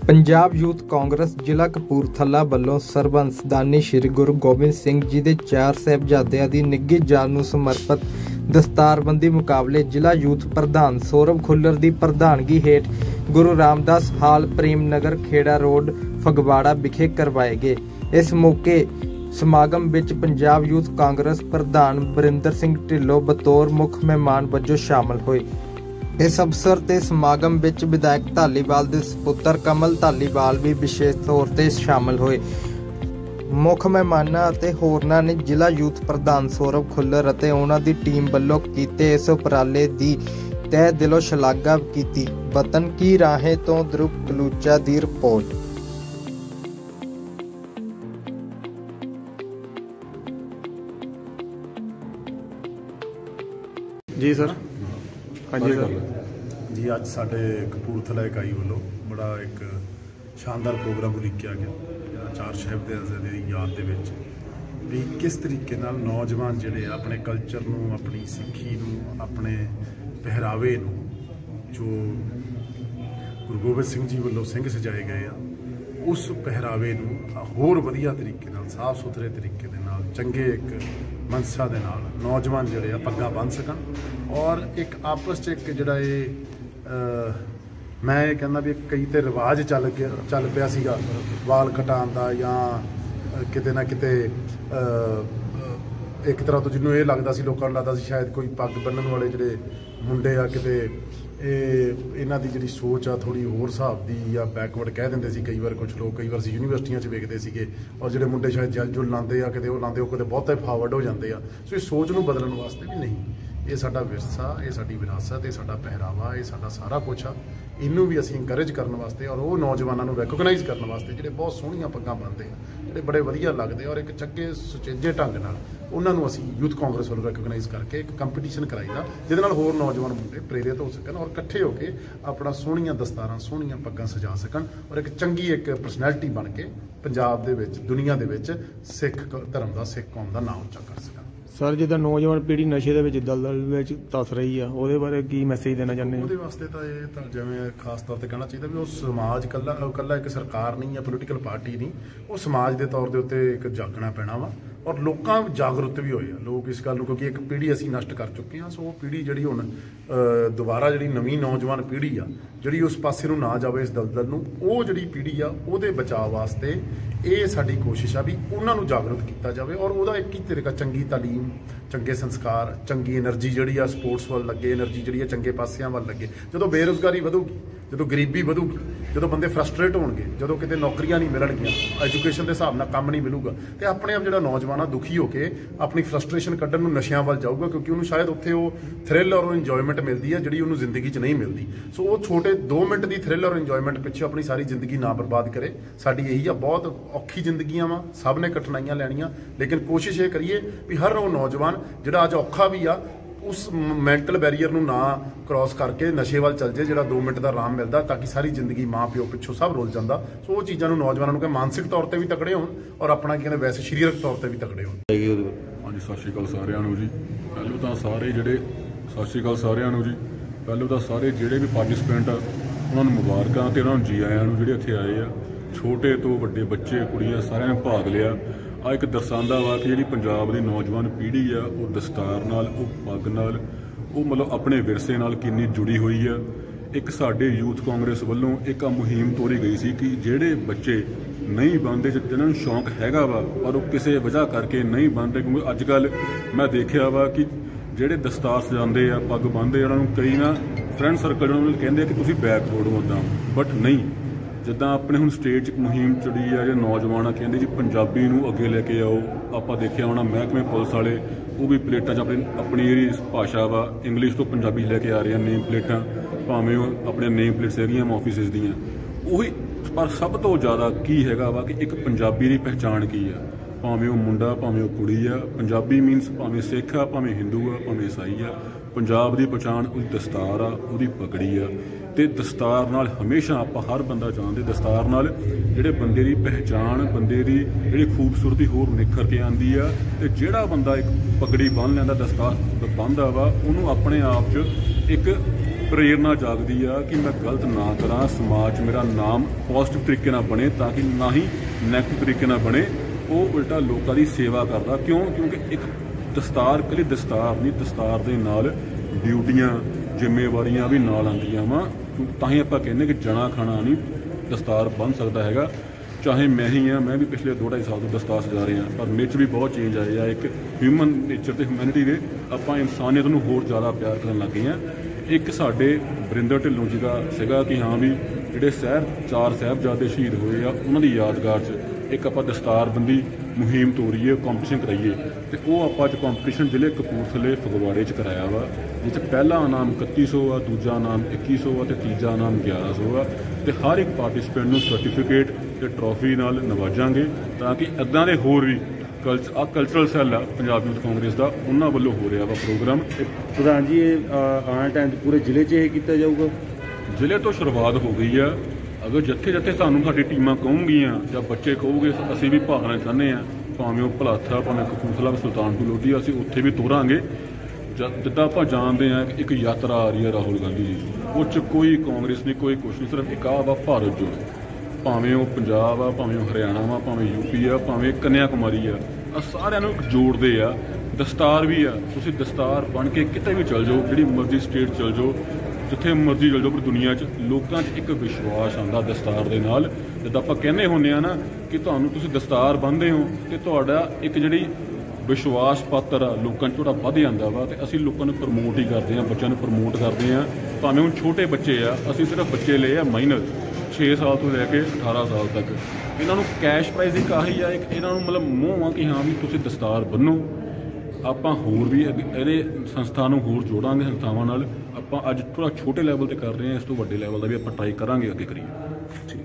Punjab youth Congress जिला कपूरथला ਵੱਲੋਂ ਸਰਬੰਸਦਾਨੀ श्री गुरु गोबिंद सिंह जी ਦੇ 4 ਸਾਹਿਬਜ਼ਾਦਿਆਂ ਦੀ ਨਿੱਘੀ ਜਾਨ ਨੂੰ ਸਮਰਪਿਤ ਦਸਤਾਰਬੰਦੀ ਮੁਕਾਬਲੇ ਜ਼ਿਲ੍ਹਾ ਯੂਥ ਪ੍ਰਧਾਨ ਸੌਰਵ ਖੁੱਲਰ ਦੀ ਪ੍ਰਧਾਨਗੀ ਹੇਠ ਗੁਰੂ ਰਾਮਦਾਸ ਹਾਲ ਪ੍ਰੇਮ ਨਗਰ ਖੇੜਾ ਰੋਡ ਫਗਵਾੜਾ ਵਿਖੇ ਕਰਵਾਏ ਗਏ। ਇਸ ਮੌਕੇ ਸਮਾਗਮ ਵਿੱਚ ਪੰਜਾਬ ਯੂਥ ਕਾਂਗਰਸ ਪ੍ਰਧਾਨ ਬਰਿੰਦਰ ਸਿੰਘ ਢਿੱਲੋਂ ਬਤੌਰ ਮੁੱਖ ਮਹਿਮਾਨ ਵਜੋਂ ਸ਼ਾਮਲ ਹੋਏ। इस अवसर ते समागम विच विधायक धालीवाल दे सुपुत्र कमल धालीवाल भी विशेष तौर ते शामिल होए। मुख मेहमानां अते होरनां ने जिला यूथ प्रधान सौरभ खुल्लर अते उन्हां दी टीम वल्लों कीते इस उपराले दी तह दिलों शलाघा कीती। वतन की राहें तो ध्रुव कलूचा दी रिपोर्ट। जी सर। हाँ जी सर जी, अज साडे कपूरथला इकाई वालों बड़ा एक शानदार प्रोग्राम उलीकिया गया 4 ਸਾਹਿਬਜ਼ਾਦਿਆਂ ਦੀ याद ਦੇ ਵਿੱਚ भी किस तरीके नाल नौजवान जिहड़े अपने कल्चर नूं, अपनी सिक्खी नूं, अपने पहरावे नूं जो गुरु गोबिंद सिंह जी वालों सिंह सजाए गए आ उस पहरावे नूं होर वधिया तरीके नाल साफ सुथरे तरीके दे नाल चंगे एक मनसा दे नाल नौजवान जिहड़े आ पग्गां बन सकन और एक आपस च एक जिहड़ा मैं कहना भी कई तो रिवाज चल पिया सीगा वाल कटाउण दा या किते ना किते एक तरह तो जिन्होंने ये लगता सी लोगों को लगता सी शायद कोई पग बन्नण वाले जिहड़े मुंडे आ किते इन्हां दी जिहड़ी सोच आ थोड़ी होर हिसाब दी या बैकवर्ड कह दिंदे सी कई बार कुछ लोग कई बार यूनीवर्सिटियां च वेखदे सीगे और जिहड़े मुंडे शायद जल जुल लांदे आ किते ओह लांदे ओह किते बहुते फॉरवर्ड हो जाते आ। सो इस सोच नूं बदलण वास्ते भी नहीं, ये साडा विरसा, ये साडी विरासत, ये साडा पहरावा, ये साडा सारा कुछ आ। इनू भी असीं इंकरेज करने वास्ते और वो नौजवानों को रैकोगनाइज करने वास्ते जिहड़े बहुत सोहणियां पग्गां बनते हैं, जिहड़े बड़े वधिया लगदे और एक चंगे सुचेजे ढंग नाल उन्हां नूं असीं यूथ कांग्रेस वालों रैकोगनाइज करके एक कंपीटीशन कराईदा जिहदे नाल होर नौजवान मुंडे प्रेरित हो सकन और इकट्ठे होकर अपना सोहणियां दस्तारां सोहणियां पग्गां सजा सकन और एक चंगी एक परसनैलिटी बन के पंजाब दे विच दुनिया दे विच सिख धर्म दा सिख कौम दा नाम उच्चा कर सकन। सर जिद्दां नौजवान पीढ़ी नशे दे विच दलदल विच धस रही है ਉਹਦੇ ਬਾਰੇ ਕੀ ਮੈਸੇਜ ਦੇਣਾ ਚਾਹੁੰਦੇ ਹੋ? ਉਹਦੇ ਵਾਸਤੇ ਤਾਂ ਇਹ ਤਾਂ ਜਿਵੇਂ ਖਾਸ ਤੌਰ ਤੇ ਕਹਿਣਾ ਚਾਹੀਦਾ ਵੀ ਉਹ ਸਮਾਜ ਕੱਲਾ ਇੱਕ ਸਰਕਾਰ ਨਹੀਂ ਜਾਂ ਪੋਲੀਟੀਕਲ ਪਾਰਟੀ ਨਹੀਂ, ਉਹ ਸਮਾਜ ਦੇ ਤੌਰ ਦੇ ਉੱਤੇ ਇੱਕ ਜਾਗਣਾ ਪੈਣਾ ਵਾ ਔਰ ਲੋਕਾਂ ਜਾਗਰੂਕ ਵੀ ਹੋਏ ਆ ਲੋਕ ਇਸ ਗੱਲ ਨੂੰ ਕਿਉਂਕਿ ਇੱਕ ਪੀੜ੍ਹੀ ਅਸੀਂ ਨਸ਼ਟ ਕਰ ਚੁੱਕੇ ਹਾਂ। ਸੋ ਉਹ ਪੀੜ੍ਹੀ ਜਿਹੜੀ ਹੁਣ ਦੁਬਾਰਾ ਜਿਹੜੀ ਨਵੀਂ ਨੌਜਵਾਨ ਪੀੜ੍ਹੀ ਆ ਜਿਹੜੀ ਉਸ ਪਾਸੇ ਨੂੰ ਨਾ ਜਾਵੇ ਇਸ ਦਲਦਲ ਨੂੰ, ਉਹ ਜਿਹੜੀ ਪੀੜ੍ਹੀ ਆ ਉਹਦੇ ਬਚਾਅ ਵਾਸਤੇ ਇਹ ਸਾਡੀ ਕੋਸ਼ਿਸ਼ ਆ ਵੀ ਉਹਨਾਂ ਨੂੰ ਜਾਗਰੂਕ ਕੀਤਾ ਜਾਵੇ ਔਰ ਉਹਦਾ ਇੱਕ ਹੀ ਤਰੀਕਾ ਚੰਗੀ ਤਾਲੀਮ, ਚੰਗੇ ਸੰਸਕਾਰ, ਚੰਗੀ એનર્ਜੀ ਜਿਹੜੀ ਆ ਸਪੋਰਟਸ ਵੱਲ ਲੱਗੇ, એનર્ਜੀ ਜਿਹੜੀ ਆ ਚੰਗੇ ਪਾਸਿਆਂ ਵੱਲ ਲੱਗੇ। ਜਦੋਂ ਬੇਰੁਜ਼ਗਾਰੀ ਵਧੂਗੀ, ਜਦੋਂ ਗਰੀਬੀ ਵਧੂਗੀ, ਜਦੋਂ ਬੰਦੇ ਫਰਸਟ੍ਰੇਟ ਹੋਣਗੇ, ਜਦੋਂ ਕਿਤੇ ਨੌਕਰੀਆਂ ਨਹੀਂ ਮਿਲਣਗੀਆਂ, ਐਜੂਕੇਸ਼ਨ ਦੇ ਹਿਸਾਬ ਨਾਲ ਕੰਮ ਨਹੀਂ ਮਿਲੂਗਾ ਤੇ ਆਪਣੇ ਆਪ ਜਿਹੜਾ ਨੌਜਵਾਨ ਆ ਦੁਖੀ ਹੋ ਕੇ ਆਪਣੀ ਫਰਸਟ੍ਰੇਸ਼ਨ ਕੱਢਣ ਨੂੰ ਨਸ਼ਿਆਂ ਵੱਲ ਜਾਊਗਾ ਕਿਉਂਕਿ ਉਹਨੂੰ ਸ਼ਾਇਦ ਉੱਥੇ ਉਹ ਥ੍ਰਿਲ ਔਰ ਇੰਜੋਇਮੈਂਟ ਮਿਲਦੀ ਹੈ ਜਿਹੜੀ ਉਹਨੂੰ ਜ਼ਿੰਦਗੀ 'ਚ ਨਹੀਂ ਮਿਲਦੀ। ਸੋ ਉਹ ਛੋਟੇ 2 ਮਿੰਟ ਦੀ ਥ੍ਰਿਲ ਔਰ ਇੰਜੋਇਮੈਂਟ ਪਿੱਛੇ ਆਪਣੀ ਸਾਰੀ ਜ਼ਿੰਦਗੀ ਨਾ ਬਰਬਾਦ ਕਰੇ। ਸਾਡੀ ਇਹੀ ਆ, ਬਹੁਤ ਔਖੀ ਜ਼ਿੰਦਗੀਆਂ ਵਾ, ਸਭ ਨੇ ਕਠਿਨਾਈਆਂ ਲੈਣੀਆਂ, ਲੇਕਿਨ ਕੋਸ਼ਿਸ਼ ਇਹ ਕਰੀਏ ਵੀ ਹਰ ਉਹ ਨੌਜਵਾਨ ਜਿਹੜਾ ਅੱਜ ਔਖਾ ਵੀ ਆ उस मैंटल बैरीयर ना क्रॉस करके नशे वाल चल जाए ਜਿਹੜਾ 2 मिनट का आराम मिलता ताकि सारी जिंदगी माँ प्यो पिछों सब रुल जाता। सो वो चीज़ों नौजवानों को मानसिक तौर पर भी तकड़े हो और अपना कहते वैसे शरीरक तौर पर भी तकड़े हो। हाँ जी, सत श्री अकाल सारिਆਂ ਨੂੰ जी। ਪਹਿਲੋਂ ਤਾਂ ਸਾਰੇ ਜਿਹੜੇ ਸਤਿ ਸ਼੍ਰੀ ਅਕਾਲ ਸਾਰਿਆਂ ਨੂੰ ਜੀ। ਪਹਿਲੋਂ ਤਾਂ ਸਾਰੇ ਜਿਹੜੇ ਵੀ ਪਾਰਟਿਸਪੈਂਟ ਆ ਉਹਨਾਂ ਨੂੰ ਮੁਬਾਰਕਾਂ ਤੇ ਉਹਨਾਂ ਨੂੰ ਜੀ ਆਇਆਂ ਨੂੰ ਜਿਹੜੇ ਇੱਥੇ ਆਏ ਆ। ਛੋਟੇ ਤੋਂ ਵੱਡੇ ਬੱਚੇ ਕੁੜੀਆਂ ਸਾਰਿਆਂ ਨੇ ਭਾਗ ਲਿਆ। ਆ ਇੱਕ ਦਰਸਾਉਂਦਾ ਵਾ ਕਿ ਜਿਹੜੀ ਪੰਜਾਬ ਦੀ ਨੌਜਵਾਨ ਪੀੜ੍ਹੀ ਆ ਉਹ ਦਸਤਾਰ ਨਾਲ, ਉਹ ਪੱਗ ਨਾਲ, ਉਹ ਮਤਲਬ ਆਪਣੇ ਵਿਰਸੇ ਨਾਲ ਕਿੰਨੀ ਜੁੜੀ ਹੋਈ ਆ। ਇੱਕ ਸਾਡੇ ਯੂਥ ਕਾਂਗਰਸ ਵੱਲੋਂ ਇੱਕ ਮੁਹਿੰਮ ਤੋਰੀ ਗਈ ਸੀ ਕਿ ਜਿਹੜੇ ਬੱਚੇ ਨਹੀਂ ਬਣਦੇ, ਜਿਹਨਾਂ ਨੂੰ ਸ਼ੌਂਕ ਹੈਗਾ ਵਾ ਪਰ ਉਹ ਕਿਸੇ ਵਜ੍ਹਾ ਕਰਕੇ ਨਹੀਂ ਬਣਦੇ, ਕਿਉਂਕਿ ਅੱਜ ਕੱਲ੍ਹ ਮੈਂ ਦੇਖਿਆ ਵਾ ਕਿ ਜਿਹੜੇ ਦਸਤਾਰ ਸਜਾਉਂਦੇ ਆ, ਪੱਗ ਬੰਨ੍ਹਦੇ, ਉਹਨਾਂ ਨੂੰ ਕਈ ਨਾ ਫਰੈਂਡ ਸਰਕਲ ਉਹਨਾਂ ਨੂੰ ਕਹਿੰਦੇ ਆ ਕਿ ਤੁਸੀਂ ਬੈਕਵਰਡ ਹੋ ਉੱਦਾਂ, ਬਟ ਨਹੀਂ। ਜਿੱਦਾਂ ਆਪਣੇ ਹੁਣ ਸਟੇਟ 'ਚ ਮੁਹਿੰਮ ਚੜੀ ਆ, ਜਿਹੜੇ ਨੌਜਵਾਨ ਆ ਕਹਿੰਦੇ ਜੀ ਪੰਜਾਬੀ ਨੂੰ ਅੱਗੇ ਲੈ ਕੇ ਆਓ। ਆਪਾਂ ਦੇਖਿਆ ਹੋਣਾ ਮਹਿਕਮੇ ਪੁਲਿਸ ਵਾਲੇ ਉਹ ਵੀ ਪਲੇਟਾਂ 'ਚ ਆਪਣੀ ਜਿਹੜੀ ਭਾਸ਼ਾ ਵਾ ਇੰਗਲਿਸ਼ ਤੋਂ ਪੰਜਾਬੀ ਲੈ ਕੇ ਆ ਰਹੇ ਆ ਨੇਮ ਪਲੇਟਾਂ, ਭਾਵੇਂ ਉਹ ਆਪਣੇ ਨੇਮ ਪਲੇਟਸ ਹੈਗੀਆਂ ਆਫਿਸਿਸ ਦੀਆਂ ਉਹੀ। ਪਰ ਸਭ ਤੋਂ ਜ਼ਿਆਦਾ ਕੀ ਹੈਗਾ ਵਾ ਕਿ ਇੱਕ ਪੰਜਾਬੀ ਦੀ ਪਹਿਚਾਣ ਕੀ ਆ, ਭਾਵੇਂ ਉਹ ਮੁੰਡਾ ਭਾਵੇਂ ਉਹ ਕੁੜੀ ਆ। ਪੰਜਾਬੀ ਮੀਨਸ ਭਾਵੇਂ ਸਿੱਖ ਆ, ਭਾਵੇਂ ਹਿੰਦੂ ਆ, ਭਾਵੇਂ ਈਸਾਈ ਆ। ਪੰਜਾਬ ਦੀ ਪਛਾਣ ਉਹਦੀ ਦਸਤਾਰ ਆ, ਉਹਦੀ ਪਗੜੀ ਆ ਤੇ ਦਸਤਾਰ ਨਾਲ ਹਮੇਸ਼ਾ ਆਪਾਂ ਹਰ ਬੰਦਾ ਜਾਣਦੇ ਦਸਤਾਰ ਨਾਲ ਜਿਹੜੇ ਬੰਦੇ ਦੀ ਪਹਿਚਾਣ, ਬੰਦੇ ਦੀ ਜਿਹੜੀ ਖੂਬਸੂਰਤੀ ਹੋਰ ਨਿਖਰ ਕੇ ਆਉਂਦੀ ਆ। ਤੇ ਜਿਹੜਾ ਬੰਦਾ ਇੱਕ ਪਗੜੀ ਬੰਨ੍ਹ ਲੈਂਦਾ, ਦਸਤਾਰ ਬੰਨ੍ਹਦਾ ਵਾ, ਉਹਨੂੰ ਆਪਣੇ ਆਪ 'ਚ ਇੱਕ ਪ੍ਰੇਰਨਾ ਜਾਗਦੀ ਆ ਕਿ ਮੈਂ ਗਲਤ ਨਾ ਕਰਾਂ, ਸਮਾਜ 'ਚ ਮੇਰਾ ਨਾਮ ਪੋਜ਼ਿਟਿਵ ਤਰੀਕੇ ਨਾਲ ਬਣੇ ਤਾਂ ਕਿ ਨਾ ਹੀ ਨੈਗੇਟਿਵ ਤਰੀਕੇ ਨਾਲ ਬਣੇ। ਉਹ ਉਲਟਾ ਲੋਕਾਂ ਦੀ ਸੇਵਾ ਕਰਦਾ। ਕਿਉਂਕਿ ਇੱਕ ਦਸਤਾਰ ਇਕੱਲੀ ਦਸਤਾਰ ਨਹੀਂ, ਦਸਤਾਰ ਦੇ ਨਾਲ ਡਿਊਟੀਆਂ ਜ਼ਿੰਮੇਵਾਰੀਆਂ ਵੀ ਨਾਲ ਆਉਂਦੀਆਂ ਵਾ। ਤਾਂ ਹੀ ਆਪਾਂ ਕਹਿੰਦੇ ਕਿ ਜਣਾ ਖਾਣਾ ਨਹੀਂ ਦਸਤਾਰ ਬਣ ਸਕਦਾ ਹੈਗਾ। ਚਾਹੇ ਮੈਂ ਹੀ ਹਾਂ, ਮੈਂ ਵੀ ਪਿਛਲੇ 2-2.5 ਸਾਲ ਤੋਂ ਦਸਤਾਰ ਸਜਾ ਰਿਹਾ, ਪਰ ਮੇਰੇ 'ਚ ਵੀ ਬਹੁਤ ਚੇਂਜ ਆਏ ਆ। ਇੱਕ ਹਿਊਮਨ ਨੇਚਰ ਤੇ ਹਿਊਮੈਨਿਟੀ ਦੇ ਆਪਾਂ ਇਨਸਾਨੀਅਤ ਨੂੰ ਹੋਰ ਜ਼ਿਆਦਾ ਪਿਆਰ ਕਰਨ ਲੱਗ ਗਏ ਹਾਂ। ਇੱਕ ਸਾਡੇ ਵਰਿੰਦਰ ਢਿੱਲੋਂ ਜੀ ਦਾ ਸੀਗਾ ਕਿ ਹਾਂ ਵੀ ਜਿਹੜੇ 4 ਸਾਹਿਬਜ਼ਾਦੇ ਸ਼ਹੀਦ ਹੋਏ ਆ ਉਹਨਾਂ ਦੀ ਯਾਦਗਾਰ 'ਚ ਇੱਕ ਆਪਾਂ ਦਸਤਾਰਬੰਦੀ ਮੁਹਿੰਮ ਤੋਰੀਏ, ਕੰਪੀਟੀਸ਼ਨ ਕਰਾਈਏ। ਤੇ ਉਹ ਆਪਾਂ ਅੱਜ ਕੰਪੀਟੀਸ਼ਨ ਜ਼ਿਲ੍ਹੇ ਕਪੂਰਥਲੇ ਫਗਵਾੜੇ 'ਚ ਕਰਾਇਆ ਵਾ, ਜਿਸ 'ਚ ਪਹਿਲਾ ਇਨਾਮ 3100 ਆ, ਦੂਜਾ ਇਨਾਮ 2100 ਆ ਤੇ ਤੀਜਾ ਇਨਾਮ 1100 ਆ। ਤੇ ਹਰ ਇੱਕ ਪਾਰਟਿਸਪੈਂਟ ਨੂੰ ਸਰਟੀਫਿਕੇਟ ਤੇ ਟਰੋਫੀ ਨਾਲ ਨਵਾਜਾਂਗੇ ਤਾਂ ਕਿ ਇੱਦਾਂ ਦੇ ਹੋਰ ਵੀ ਕਲਚਰਲ ਸੈੱਲ ਆ ਪੰਜਾਬ ਯੂਥ ਕਾਂਗਰਸ ਦਾ, ਉਹਨਾਂ ਵੱਲੋਂ ਹੋ ਰਿਹਾ ਵਾ ਪ੍ਰੋਗਰਾਮ। ਪ੍ਰਧਾਨ ਜੀ, ਇਹ ਆਉਣ ਟਾਈਮ ਪੂਰੇ ਜ਼ਿਲ੍ਹੇ 'ਚ ਇਹ ਕੀਤਾ ਜਾਊਗਾ? ਜ਼ਿਲ੍ਹੇ ਤੋਂ ਸ਼ੁਰੂਆਤ ਹੋ ਗਈ ਆ। ਅਗਰ ਜਿੱਥੇ ਸਾਨੂੰ ਸਾਡੀ ਟੀਮਾਂ ਕਹੂੰਗੀਆਂ ਜਾਂ ਬੱਚੇ ਕਹੋਗੇ ਅਸੀਂ ਵੀ ਭਾਗ ਲੈਣਾ ਚਾਹੁੰਦੇ ਹਾਂ, ਭਾਵੇਂ ਉਹ ਭਲਾਥਾ, ਭਾਵੇਂ ਕਪੂਰਥਲਾ, ਸੁਲਤਾਨਪੁਰ ਲੋਧੀ, ਅਸੀਂ ਉੱਥੇ ਵੀ ਤੋਰਾਂਗੇ। ਜਿੱਦਾਂ ਆਪਾਂ ਜਾਣਦੇ ਹਾਂ ਕਿ ਇੱਕ ਯਾਤਰਾ ਆ ਰਹੀ ਹੈ ਰਾਹੁਲ ਗਾਂਧੀ ਜੀ, ਉਹ 'ਚ ਕੋਈ ਕਾਂਗਰਸ ਨਹੀਂ, ਕੋਈ ਕੁਛ ਨਹੀਂ, ਸਿਰਫ ਇੱਕ ਆਹ ਵਾ ਭਾਰਤ ਜੋੜੋ। ਭਾਵੇਂ ਉਹ ਪੰਜਾਬ ਆ, ਭਾਵੇਂ ਉਹ ਹਰਿਆਣਾ ਵਾ, ਭਾਵੇਂ ਯੂਪੀ ਆ, ਭਾਵੇਂ ਕੰਨਿਆ ਕੁਮਾਰੀ ਆ, ਆ ਸਾਰਿਆਂ ਨੂੰ ਇੱਕ ਜੋੜਦੇ ਆ। ਦਸਤਾਰ ਵੀ ਆ, ਤੁਸੀਂ ਦਸਤਾਰ ਬਣ ਕੇ ਕਿਤੇ ਵੀ ਚਲ ਜਾਓ, ਜਿਹੜੀ ਮਰਜ਼ੀ ਸਟੇਟ ਚਲ ਜਾਓ, ਜਿੱਥੇ ਮਰਜ਼ੀ ਚਲ ਜਾਓ, ਪਰ ਦੁਨੀਆ 'ਚ ਲੋਕਾਂ 'ਚ ਇੱਕ ਵਿਸ਼ਵਾਸ ਆਉਂਦਾ ਦਸਤਾਰ ਦੇ ਨਾਲ। ਜਿੱਦਾਂ ਆਪਾਂ ਕਹਿੰਦੇ ਹੁੰਦੇ ਆ ਨਾ ਕਿ ਤੁਸੀਂ ਦਸਤਾਰ ਬੰਨ੍ਹਦੇ ਹੋ ਤੇ ਤੁਹਾਡਾ ਇੱਕ ਜਿਹੜੀ ਵਿਸ਼ਵਾਸ ਪਾਤਰ ਆ ਲੋਕਾਂ 'ਚ ਥੋੜ੍ਹਾ ਵੱਧ ਜਾਂਦਾ ਵਾ। ਤੇ ਅਸੀਂ ਲੋਕਾਂ ਨੂੰ ਪ੍ਰਮੋਟ ਹੀ ਕਰਦੇ ਹਾਂ, ਬੱਚਿਆਂ ਨੂੰ ਪ੍ਰਮੋਟ ਕਰਦੇ ਹਾਂ। ਭਾਵੇਂ ਹੁਣ ਛੋਟੇ ਬੱਚੇ ਆ, ਅਸੀਂ ਸਿਰਫ ਬੱਚੇ ਲਏ ਆ ਮਾਈਨਰ 6 ਸਾਲ ਤੋਂ ਲੈ ਕੇ 18 ਸਾਲ ਤੱਕ। ਇਹਨਾਂ ਨੂੰ ਕੈਸ਼ ਪ੍ਰਾਈਜ਼ ਇੱਕ ਆਹੀ ਆ, ਇੱਕ ਇਹਨਾਂ ਨੂੰ ਮਤਲਬ ਮੋਹ ਆ ਕਿ ਹਾਂ ਵੀ ਤੁਸੀਂ ਦਸਤਾਰ ਬੰਨੋ। ਆਪਾਂ ਹੋਰ ਵੀ ਇਹਦੇ ਸੰਸਥਾ ਨੂੰ ਹੋਰ ਜੋੜਾਂਗੇ ਸੰਸਥਾਵਾਂ ਨਾਲ। ਆਪਾਂ ਅੱਜ ਥੋੜ੍ਹਾ ਛੋਟੇ ਲੈਵਲ 'ਤੇ ਕਰ ਰਹੇ ਹਾਂ, ਇਸ ਤੋਂ ਵੱਡੇ ਲੈਵਲ ਦਾ ਵੀ ਆਪਾਂ ਟਰਾਈ ਕਰਾਂਗੇ, ਅੱਗੇ ਕਰੀਏ। ਠੀਕ।